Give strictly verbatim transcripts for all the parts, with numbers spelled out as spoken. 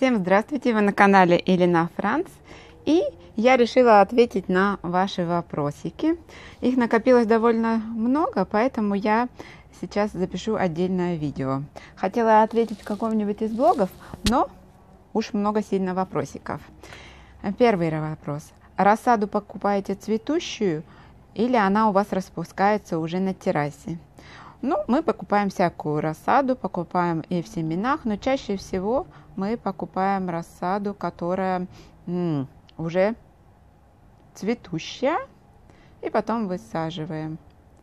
Всем здравствуйте, вы на канале Елена Франц, и я решила ответить на ваши вопросики. Их накопилось довольно много, поэтому я сейчас запишу отдельное видео. Хотела ответить в каком-нибудь из блогов, но уж много сильно вопросиков. Первый вопрос. Рассаду покупаете цветущую или она у вас распускается уже на террасе? Ну, мы покупаем всякую рассаду, покупаем и в семенах, но чаще всего мы покупаем рассаду, которая м, уже цветущая, и потом высаживаем.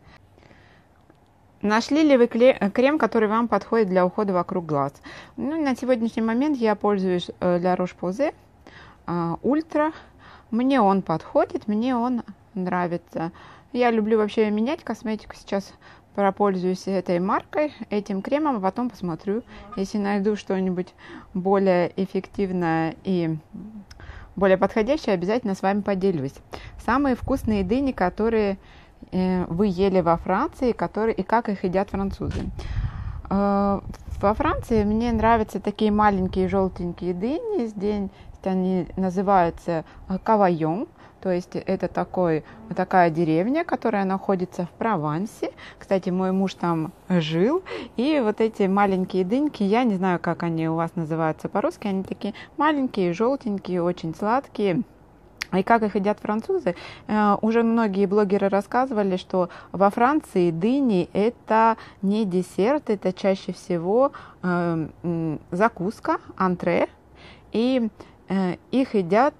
Нашли ли вы крем, который вам подходит для ухода вокруг глаз? Ну, на сегодняшний момент я пользуюсь для Roche-Posay Ультра. Мне он подходит, мне он нравится. Я люблю вообще менять косметику. Сейчас пропользуюсь этой маркой, этим кремом, а потом посмотрю, если найду что-нибудь более эффективное и более подходящее, обязательно с вами поделюсь. Самые вкусные дыни, которые э, вы ели во Франции, которые, и как их едят французы. Э, во Франции мне нравятся такие маленькие желтенькие дыни. Здесь они называются кавайон. То есть это такой, такая деревня, которая находится в Провансе. Кстати, мой муж там жил. И вот эти маленькие дыньки, я не знаю, как они у вас называются по-русски, они такие маленькие, желтенькие, очень сладкие. И как их едят французы? Уже многие блогеры рассказывали, что во Франции дыни это не десерт, это чаще всего закуска, антре. И их едят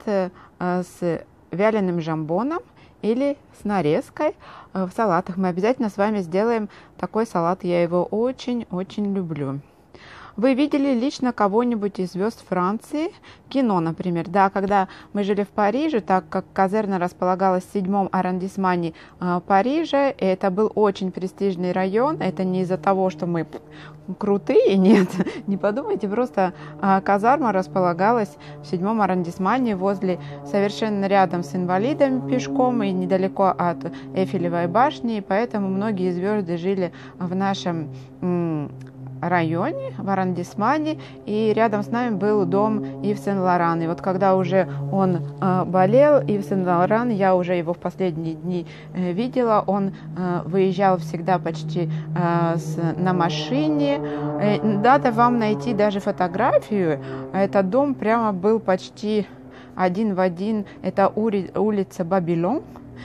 с вяленым жамбоном или с нарезкой в салатах. Мы обязательно с вами сделаем такой салат, я его очень-очень люблю. Вы видели лично кого-нибудь из звезд Франции? Кино, например. Да, когда мы жили в Париже, так как казерна располагалась в седьмом аррondissement э, Парижа, и это был очень престижный район. Это не из-за того, что мы крутые, нет, не подумайте, просто э, казарма располагалась в седьмом аррondissement возле, совершенно рядом с инвалидами пешком и недалеко от Эйфелевой башни, и поэтому многие звезды жили в нашем м- районе, в аррondissement, и рядом с нами был дом Ив Сен-Лоран. И вот когда уже он э, болел, Ив Сен-Лоран, я уже его в последние дни э, видела, он э, выезжал всегда почти э, с, на машине. Э, надо вам найти даже фотографию. Этот дом прямо был почти один в один. Это ули, улица Бабилон.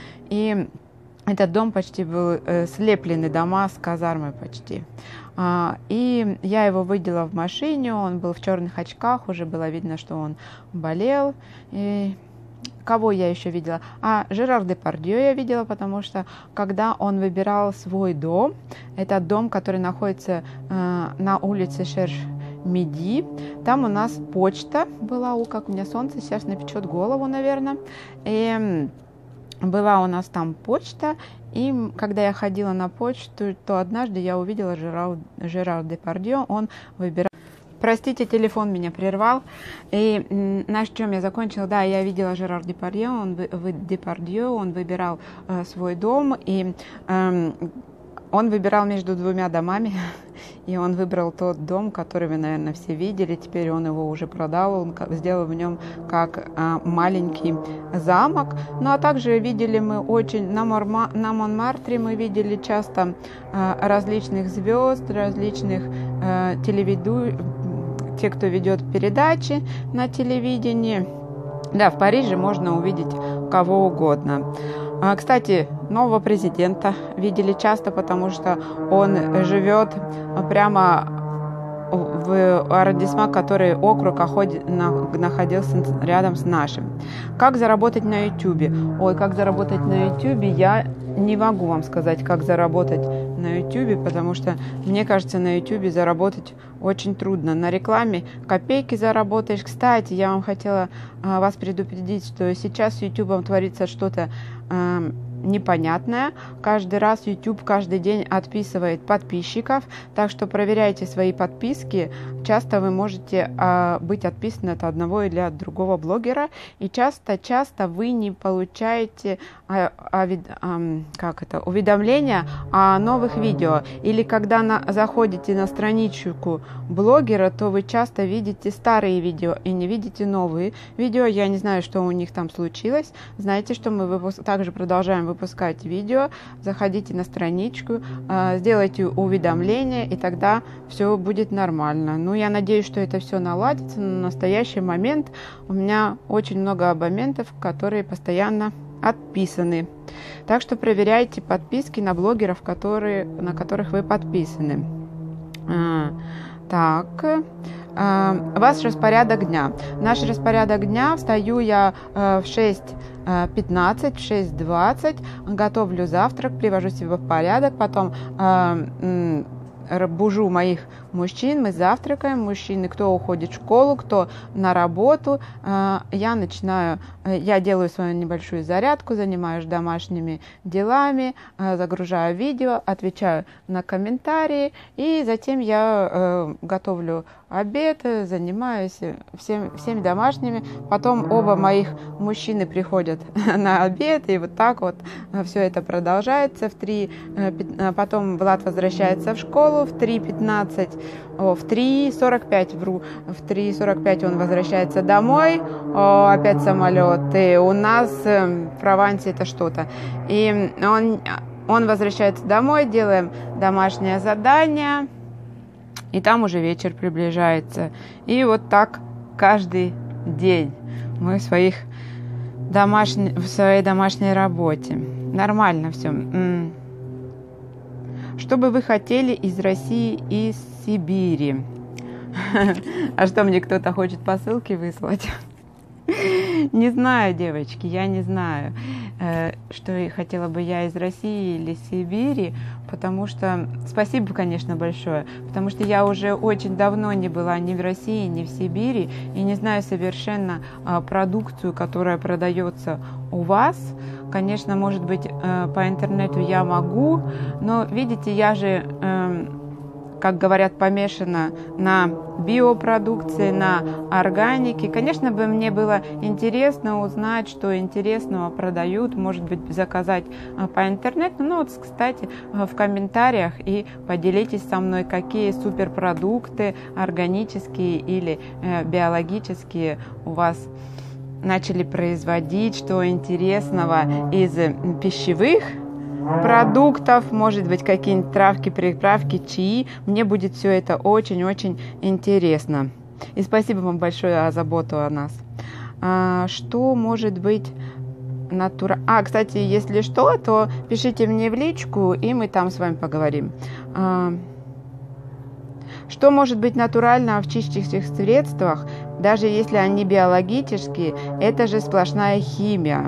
И этот дом почти был э, слепленный, дома с казармой почти. А, и я его видела в машине, он был в черных очках, уже было видно, что он болел. И кого я еще видела? А, Жерар Депардье я видела, потому что когда он выбирал свой дом, это дом, который находится э, на улице Шерш-Миди, там у нас почта была, у, как у меня солнце сейчас напечет голову, наверное. И была у нас там почта, и когда я ходила на почту, то однажды я увидела Жерар, Жерар Депардье, он выбирал... Простите, телефон меня прервал. И на чем я закончила? Да, я видела Жерар Депардье, он, Депардье, он выбирал э, свой дом, и э, он выбирал между двумя домами, и он выбрал тот дом, который вы, наверное, все видели. Теперь он его уже продал, он сделал в нем как а, маленький замок. Ну, а также видели мы очень, на, Морма, на Монмартре мы видели часто а, различных звезд, различных а, телевиду... те, кто ведет передачи на телевидении. Да, в Париже можно увидеть кого угодно. Кстати, нового президента видели часто, потому что он живет прямо в аррondissement, который округ находился рядом с нашим. Как заработать на YouTube? Ой, как заработать на YouTube, я не могу вам сказать, как заработать на YouTube, потому что, мне кажется, на YouTube заработать очень трудно. На рекламе копейки заработаешь. Кстати, я вам хотела а, вас предупредить, что сейчас с YouTube творится что-то а, непонятная. Каждый раз YouTube каждый день отписывает подписчиков, так что проверяйте свои подписки. Часто вы можете э, быть отписаны от одного или от другого блогера, и часто-часто вы не получаете э, э, э, как это, уведомления о новых видео. Или когда на, заходите на страничку блогера, то вы часто видите старые видео и не видите новые видео. Я не знаю, что у них там случилось. Знаете, что мы выпуск... также продолжаем выпускать видео. Заходите на страничку, э, сделайте уведомления, и тогда все будет нормально. Ну, я надеюсь, что это все наладится. Но на настоящий момент у меня очень много абонентов, которые постоянно отписаны. Так что проверяйте подписки на блогеров, которые, на которых вы подписаны. А, так... Ваш распорядок дня. Наш распорядок дня: встаю я в шесть пятнадцать, в шесть двадцать, готовлю завтрак, привожу себя в порядок, потом бужу моих мужчин, мы завтракаем, мужчины, кто уходит в школу, кто на работу, я начинаю, я делаю свою небольшую зарядку, занимаюсь домашними делами, загружаю видео, отвечаю на комментарии, и затем я готовлю обед, занимаюсь всем, всеми домашними, потом оба моих мужчины приходят на обед, и вот так вот все это продолжается. В три, потом Влад возвращается в школу, в три пятнадцать, о, в три сорок пять, вру, в три сорок пять он возвращается домой, о, опять самолет, и у нас в Провансе это что-то, и он, он возвращается домой, делаем домашнее задание, и там уже вечер приближается. И вот так каждый день мы в, своих домашних, в своей домашней работе. Нормально все. Что бы вы хотели из России и из Сибири? А что, мне кто-то хочет посылки выслать? Не знаю, девочки, я не знаю, что хотела бы я из России или Сибири, потому что, спасибо, конечно, большое, потому что я уже очень давно не была ни в России, ни в Сибири, и не знаю совершенно продукцию, которая продается у вас. Конечно, может быть, по интернету я могу, но, видите, я же, как говорят, помешана на биопродукции, на органике. Конечно, бы мне было интересно узнать, что интересного продают, может быть, заказать по интернету. Ну вот, кстати, в комментариях и поделитесь со мной, какие суперпродукты органические или биологические у вас начали производить, что интересного из пищевых продуктов, может быть, какие-нибудь травки, приправки, чаи. Мне будет все это очень-очень интересно. И спасибо вам большое за заботу о нас. А, что может быть натурально? А, кстати, если что, то пишите мне в личку, и мы там с вами поговорим. А, что может быть натурально в чистящих средствах, даже если они биологические? Это же сплошная химия.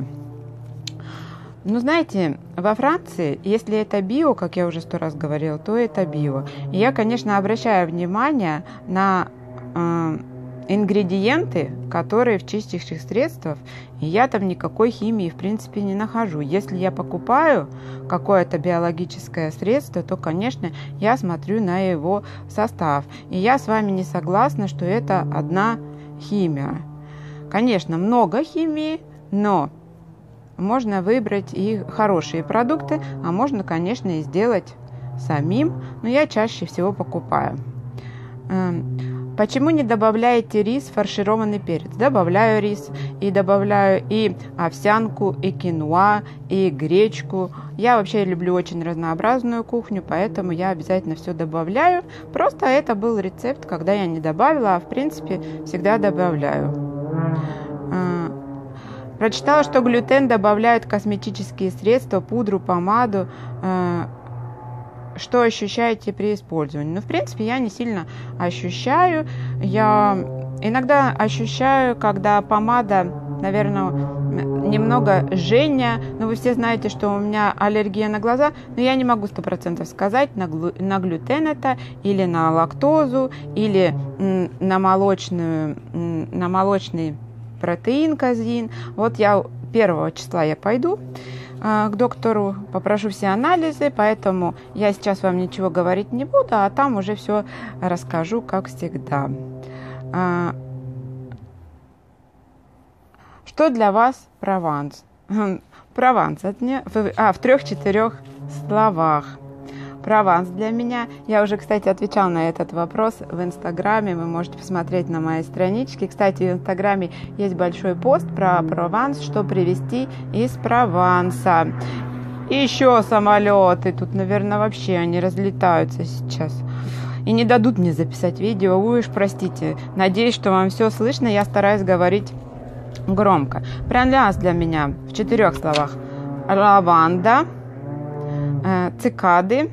Ну, знаете, во Франции, если это био, как я уже сто раз говорила, то это био. И я, конечно, обращаю внимание на э, ингредиенты, которые в чистящих средствах, и я там никакой химии, в принципе, не нахожу. Если я покупаю какое-то биологическое средство, то, конечно, я смотрю на его состав. И я с вами не согласна, что это одна химия. Конечно, много химии, но можно выбрать и хорошие продукты, а можно, конечно, и сделать самим, но я чаще всего покупаю. Почему не добавляете рис, фаршированный перец? Добавляю рис, и добавляю и овсянку, и киноа, и гречку. Я вообще люблю очень разнообразную кухню, поэтому я обязательно все добавляю. Просто это был рецепт, когда я не добавила, а в принципе всегда добавляю. Прочитала, что глютен добавляют в косметические средства, пудру, помаду. Что ощущаете при использовании? Ну, в принципе, я не сильно ощущаю. Я иногда ощущаю, когда помада, наверное, немного жжение. Но вы все знаете, что у меня аллергия на глаза. Но я не могу сто процентов сказать, на, глю, на глютен это, или на лактозу, или на, молочную, на молочный протеин казеин. Вот я первого числа я пойду к доктору, попрошу все анализы, поэтому я сейчас вам ничего говорить не буду, а там уже все расскажу, как всегда. Что для вас Прованс? Прованс, а, в трех-четырех словах. Прованс для меня, я уже, кстати, отвечала на этот вопрос в Инстаграме, вы можете посмотреть на моей страничке. Кстати, в Инстаграме есть большой пост про Прованс, что привезти из Прованса. И еще самолеты, тут, наверное, вообще они разлетаются сейчас. И не дадут мне записать видео, вы уж простите. Надеюсь, что вам все слышно, я стараюсь говорить громко. Прованс для меня в четырех словах. Лаванда, э, цикады,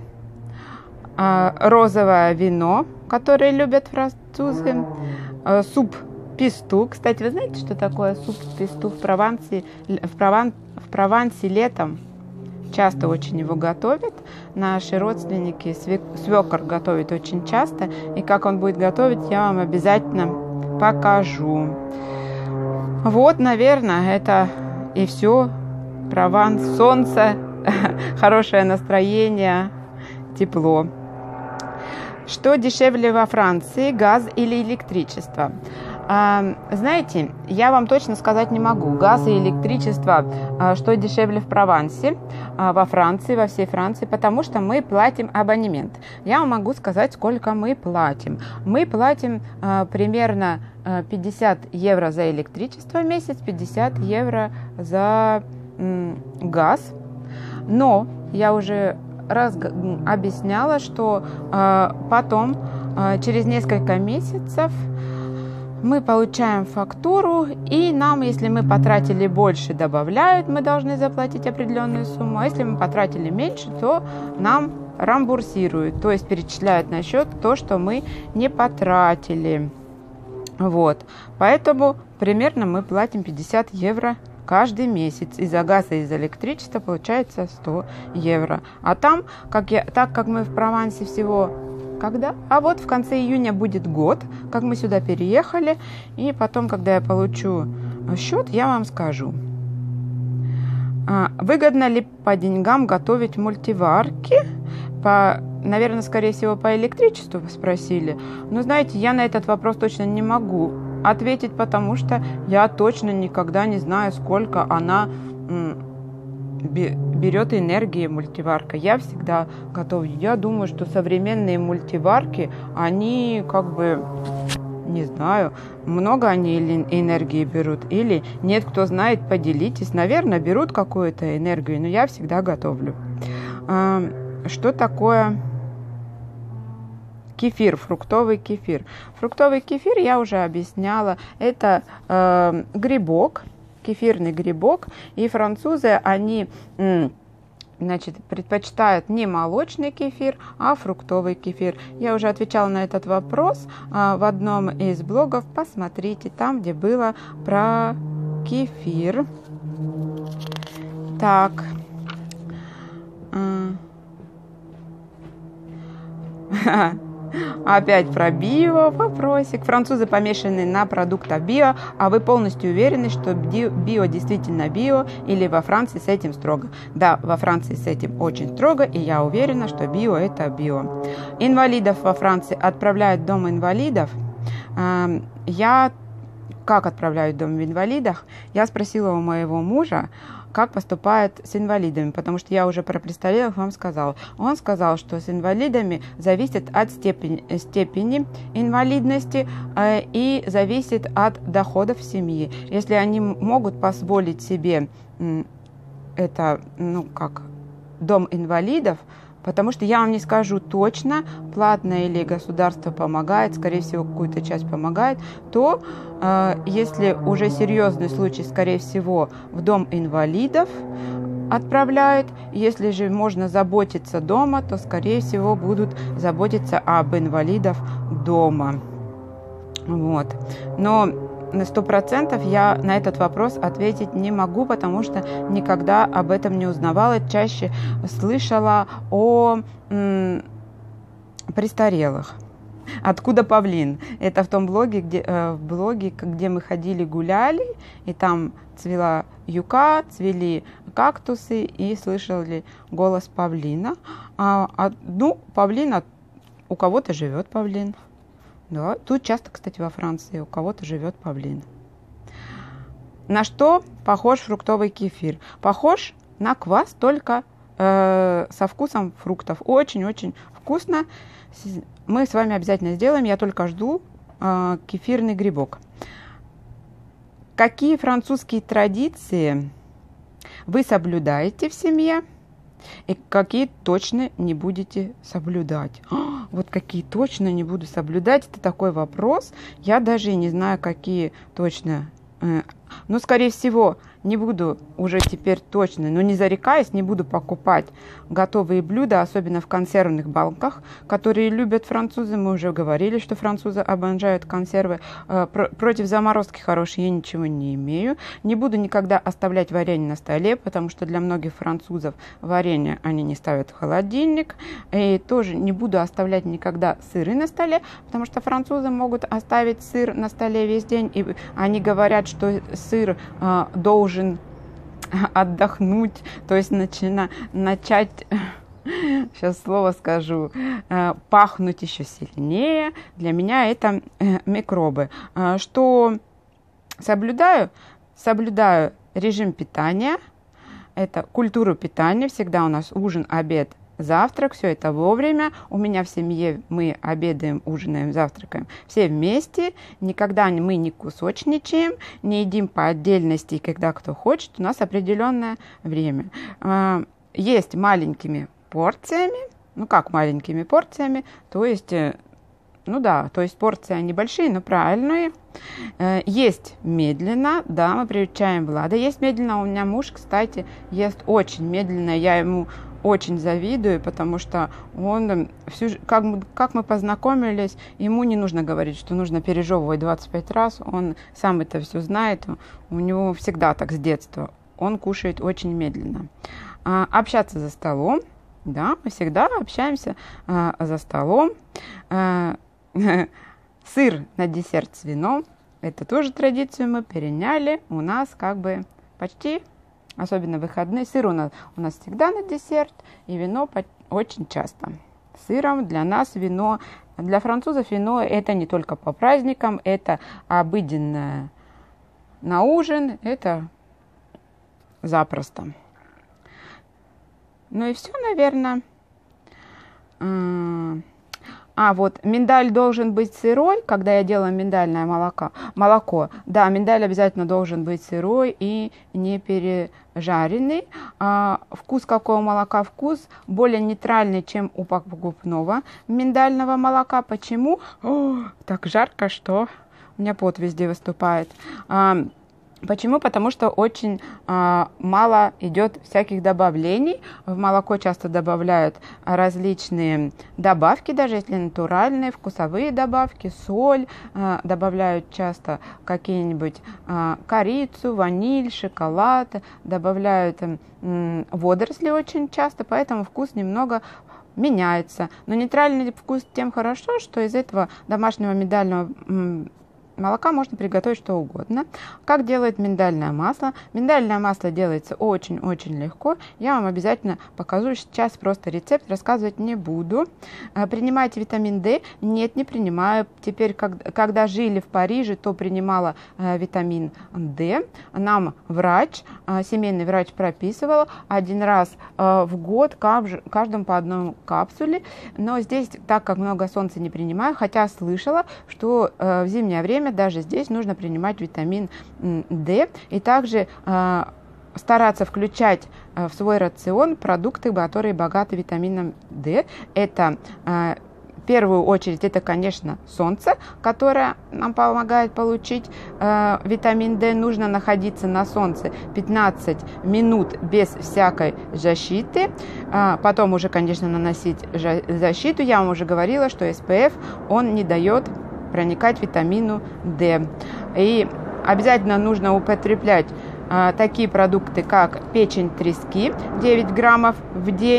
розовое вино, которое любят французы, суп писту. Кстати, вы знаете, что такое суп писту в Провансе? В, Прован... в Провансе летом часто очень его готовят. Наши родственники, свекор готовит очень часто. И как он будет готовить, я вам обязательно покажу. Вот, наверное, это и все. Прованс, солнце, хорошее настроение, тепло. Что дешевле во Франции, газ или электричество? А, знаете, я вам точно сказать не могу. Газ и электричество, а, что дешевле в Провансе, а, во Франции, во всей Франции, потому что мы платим абонемент. Я вам могу сказать, сколько мы платим. Мы платим а, примерно пятьдесят евро за электричество в месяц, пятьдесят евро за м, газ. Но я уже раз объясняла, что э, потом, э, через несколько месяцев, мы получаем фактуру, и нам, если мы потратили больше, добавляют, мы должны заплатить определенную сумму, а если мы потратили меньше, то нам рамбурсируют, то есть перечисляют на счет то, что мы не потратили. Вот, поэтому примерно мы платим пятьдесят евро каждый месяц. Из-за газа и из-за электричества получается сто евро. А там, как я, так как мы в Провансе всего, когда? А вот в конце июня будет год, как мы сюда переехали. И потом, когда я получу счет, я вам скажу. А, выгодно ли по деньгам готовить мультиварки? По, наверное, скорее всего, по электричеству вы спросили. Но, знаете, я на этот вопрос точно не могу ответить, потому что я точно никогда не знаю, сколько она м, берет энергии мультиварка. Я всегда готовлю. Я думаю, что современные мультиварки, они как бы, не знаю, много они энергии берут или нет, кто знает, поделитесь. Наверное, берут какую-то энергию, но я всегда готовлю. Что такое кефир, фруктовый кефир? Фруктовый кефир, я уже объясняла, это э, грибок, кефирный грибок, и французы, они м, значит, предпочитают не молочный кефир, а фруктовый кефир. Я уже отвечала на этот вопрос э, в одном из блогов, посмотрите, там, где было про кефир. Так. Опять про био вопросик. Французы помешаны на продуктах био, а вы полностью уверены, что био действительно био, или во Франции с этим строго? Да, во Франции с этим очень строго, и я уверена, что био это био. Инвалидов во Франции отправляют в дом инвалидов. Я как отправляют в дом инвалидов? Я спросила у моего мужа, как поступают с инвалидами, потому что я уже про престарелых вам сказала. Он сказал, что с инвалидами зависит от степени, степени инвалидности э, и зависит от доходов семьи. Если они могут позволить себе э, это, ну как, дом инвалидов, потому что я вам не скажу точно, платно или государство помогает, скорее всего, какую-то часть помогает, то э, если уже серьезный случай, скорее всего, в дом инвалидов отправляют. Если же можно заботиться дома, то, скорее всего, будут заботиться об инвалидах дома. Вот. Но на сто процентов я на этот вопрос ответить не могу, потому что никогда об этом не узнавала. Чаще слышала о м, престарелых. Откуда павлин? Это в том блоге, где, э, в блоге, где мы ходили, гуляли, и там цвела юка, цвели кактусы, и слышали голос павлина. А, а, ну, павлин, у кого-то живет павлин. Да, тут часто, кстати, во Франции у кого-то живет павлин. На что похож фруктовый кефир? Похож на квас, только э, со вкусом фруктов. Очень-очень вкусно. Мы с вами обязательно сделаем. Я только жду э, кефирный грибок. Какие французские традиции вы соблюдаете в семье и какие точно не будете соблюдать? О, вот какие точно не буду соблюдать, это такой вопрос. Я даже и не знаю, какие точно. Но, скорее всего, не буду уже теперь точно, но не зарекаясь, не буду покупать готовые блюда, особенно в консервных банках, которые любят французы. Мы уже говорили, что французы обожают консервы. Против заморозки хорошей я ничего не имею. Не буду никогда оставлять варенье на столе, потому что для многих французов варенье они не ставят в холодильник. И тоже не буду оставлять никогда сыры на столе, потому что французы могут оставить сыр на столе весь день, и они говорят, что сыр э, должен отдохнуть, то есть начина, начать, сейчас слово скажу, э, пахнуть еще сильнее. Для меня это э, микробы. Э, что соблюдаю? Соблюдаю режим питания, это культуру питания. Всегда у нас ужин, обед, завтрак, все это вовремя. У меня в семье мы обедаем, ужинаем, завтракаем все вместе. Никогда мы не кусочничаем, не едим по отдельности, когда кто хочет. У нас определенное время. Есть маленькими порциями. Ну как маленькими порциями? То есть, ну да, то есть порции они большие, но правильные. Есть медленно, да, мы приучаем Влада. Есть медленно. У меня муж, кстати, ест очень медленно. Я ему очень завидую, потому что он всю, как, как мы познакомились, ему не нужно говорить, что нужно пережевывать двадцать пять раз. Он сам это все знает. У него всегда так с детства. Он кушает очень медленно. А, общаться за столом. Да, мы всегда общаемся а, за столом. А, сыр на десерт с вином. Это тоже традицию мы переняли. У нас как бы почти... Особенно в выходные. Сыр у нас, у нас всегда на десерт, и вино очень часто. Сыром для нас вино, для французов вино это не только по праздникам, это обыденное на ужин, это запросто. Ну и все, наверное. А, вот, миндаль должен быть сырой, когда я делаю миндальное молоко. молоко. Да, миндаль обязательно должен быть сырой и не пережаренный. А, вкус какого молока? Вкус более нейтральный, чем у покупного миндального молока. Почему? О, так жарко, что у меня пот везде выступает. А, Почему? Потому что очень а, мало идет всяких добавлений. В молоко часто добавляют различные добавки, даже если натуральные, вкусовые добавки, соль. А, добавляют часто какие-нибудь а, корицу, ваниль, шоколад. Добавляют м, водоросли очень часто, поэтому вкус немного меняется. Но нейтральный вкус тем хорошо, что из этого домашнего миндального м, молока можно приготовить что угодно. Как делает миндальное масло? Миндальное масло делается очень-очень легко. Я вам обязательно покажу сейчас просто рецепт, рассказывать не буду. Принимаете витамин D? Нет, не принимаю. Теперь, когда жили в Париже, то принимала витамин D. Нам врач, семейный врач прописывал один раз в год каждому по одной капсуле. Но здесь, так как много солнца не принимаю, хотя слышала, что в зимнее время даже здесь нужно принимать витамин D и также э, стараться включать э, в свой рацион продукты, которые богаты витамином D. Это э, в первую очередь, это, конечно, солнце, которое нам помогает получить э, витамин D. Нужно находиться на солнце пятнадцать минут без всякой защиты. Э, потом уже, конечно, наносить защиту. Я вам уже говорила, что эс пэ эф, он не дает проникать витамину D. И обязательно нужно употреблять а, такие продукты, как печень трески, девять граммов в день,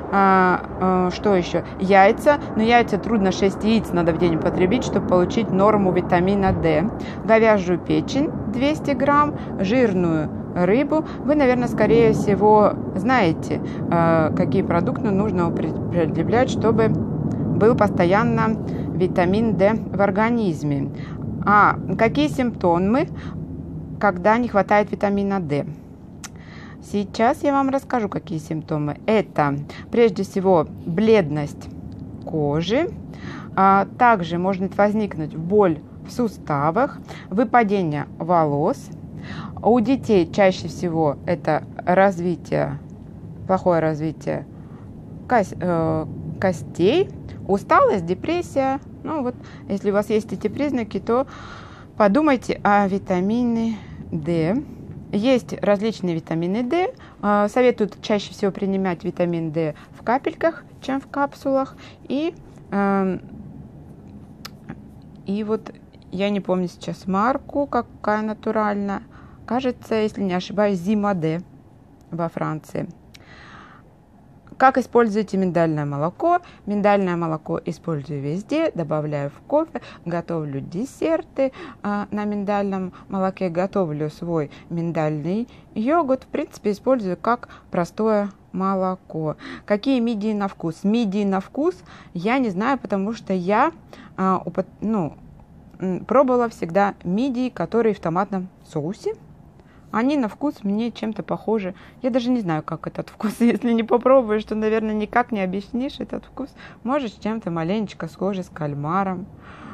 А, а, что еще? Яйца. Но яйца трудно, шесть яиц надо в день употребить, чтобы получить норму витамина D. Говяжью печень двести грамм, жирную рыбу. Вы, наверное, скорее всего знаете, а, какие продукты нужно употреблять, чтобы был постоянно витамин D в организме. А какие симптомы, когда не хватает витамина D? Сейчас я вам расскажу, какие симптомы. Это прежде всего бледность кожи, а также может возникнуть боль в суставах, выпадение волос. У детей чаще всего это развитие, плохое развитие костей, усталость, депрессия. Ну вот, если у вас есть эти признаки, то подумайте о витамине D. Есть различные витамины D. Советуют чаще всего принимать витамин D в капельках, чем в капсулах. И, и вот я не помню сейчас марку, какая натуральная. Кажется, если не ошибаюсь, Zima D во Франции. Как используете миндальное молоко? Миндальное молоко использую везде, добавляю в кофе, готовлю десерты а, на миндальном молоке, готовлю свой миндальный йогурт. В принципе, использую как простое молоко. Какие мидии на вкус? Мидии на вкус я не знаю, потому что я а, упот... ну, пробовала всегда мидии, которые в томатном соусе. Они на вкус мне чем-то похожи. Я даже не знаю, как этот вкус. Если не попробуешь, то, наверное, никак не объяснишь этот вкус. Может, с чем-то маленечко схожий с кальмаром.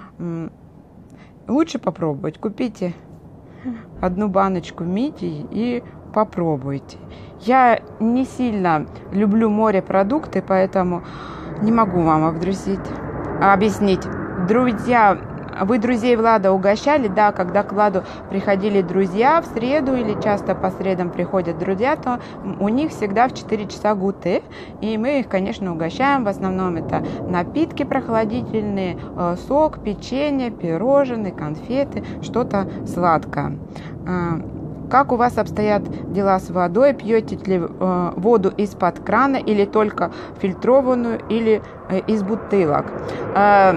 Лучше попробовать. Купите одну баночку мидий и попробуйте. Я не сильно люблю морепродукты, поэтому не могу вам обдрусить, объяснить. Друзья, вы друзей Влада угощали? Да, когда к Владу приходили друзья в среду или часто по средам приходят друзья, то у них всегда в четыре часа гуте, и мы их, конечно, угощаем. В основном это напитки прохладительные, сок, печенье, пирожные, конфеты, что-то сладкое. Как у вас обстоят дела с водой? Пьете ли э, воду из-под крана или только фильтрованную, или э, из бутылок? Э,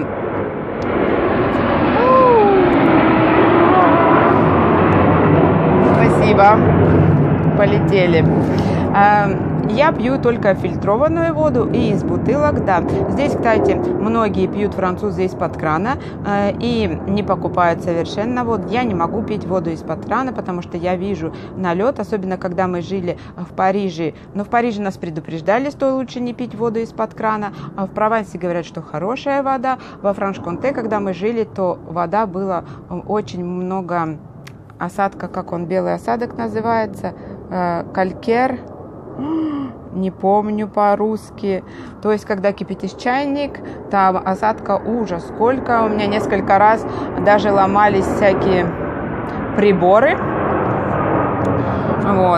Спасибо. Полетели. Э, я пью только фильтрованную воду и из бутылок, да. Здесь, кстати, многие пьют, французы, из-под крана э, и не покупают совершенно воду. Я не могу пить воду из-под крана, потому что я вижу налет, особенно когда мы жили в Париже. Но в Париже нас предупреждали, что лучше не пить воду из-под крана. А в Провансе говорят, что хорошая вода. Во Франш-Конте, когда мы жили, то вода была очень много осадка, как он, белый осадок называется, э, калькер. Не помню по-русски. То есть, когда кипятишь чайник, там осадка ужас сколько. У меня несколько раз даже ломались всякие приборы. Вот.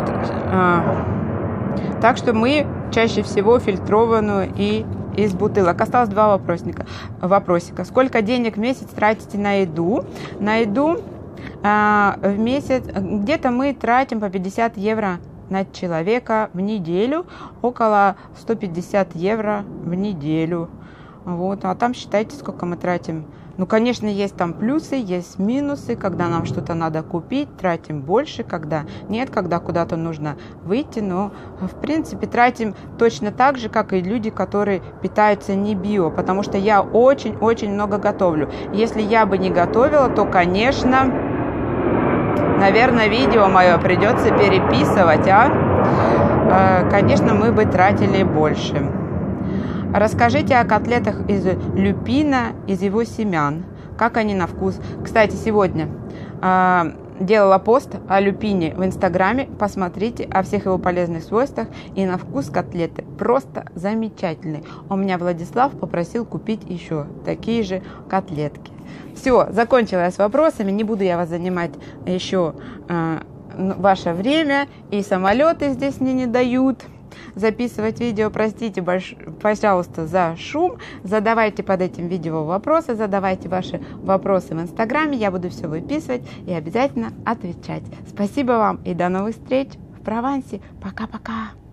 Так что мы чаще всего фильтрованную и из бутылок. Осталось два вопросника. вопросика. Сколько денег в месяц тратите на еду? На еду а, в месяц где-то мы тратим по пятьдесят евро на человека в неделю, около сто пятьдесят евро в неделю. Вот. А там считайте, сколько мы тратим. Ну, конечно, есть там плюсы, есть минусы. Когда нам что-то надо купить, тратим больше, когда нет, когда куда-то нужно выйти. Но, в принципе, тратим точно так же, как и люди, которые питаются не био. Потому что я очень-очень много готовлю. Если я бы не готовила, то, конечно, наверное, видео мое придется переписывать, а? Конечно, мы бы тратили больше. Расскажите о котлетах из люпина, из его семян. Как они на вкус? Кстати, сегодня э, делала пост о люпине в Инстаграме. Посмотрите о всех его полезных свойствах. И на вкус котлеты просто замечательные. У меня Владислав попросил купить еще такие же котлетки. Все, закончила я с вопросами. Не буду я вас занимать еще э, ваше время. И самолеты здесь мне не дают записывать видео. Простите, больш... пожалуйста, за шум. Задавайте под этим видео вопросы, задавайте ваши вопросы в Инстаграме. Я буду все выписывать и обязательно отвечать. Спасибо вам и до новых встреч в Провансе. Пока-пока.